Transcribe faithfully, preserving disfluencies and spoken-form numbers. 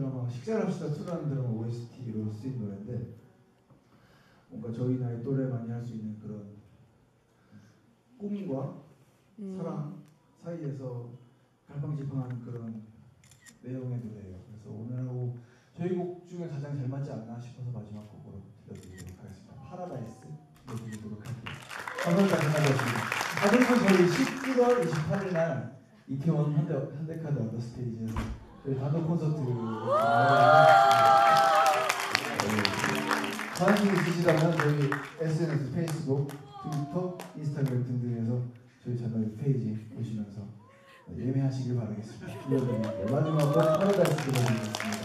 드라마 식사합시다 투라는 드라마 오에스티로 쓰인 노래인데 뭔가 저희 나이 또래 많이 할 수 있는 그런 꿈과 음. 사랑 사이에서 갈팡질팡한 그런 내용의 노래예요. 그래서 오늘하고 저희 곡 중에 가장 잘 맞지 않나 싶어서 마지막 곡으로 들려드리도록 하겠습니다. 파라다이스 들려드리도록 할게요. 감사합니다. 감사합니다. 아 그리고 저희 십일월 이십팔일 날 이태원 현대, 현대카드 언더스테이지에서 저희 단독 콘서트 관심 있으시다면 저희 에스엔에스, 페이스북, 트위터, 인스타그램 등등에서 저희 채널 페이지 보시면서 예매하시길 바라겠습니다. 마지막으로 파라다이스 들려드리겠습니다.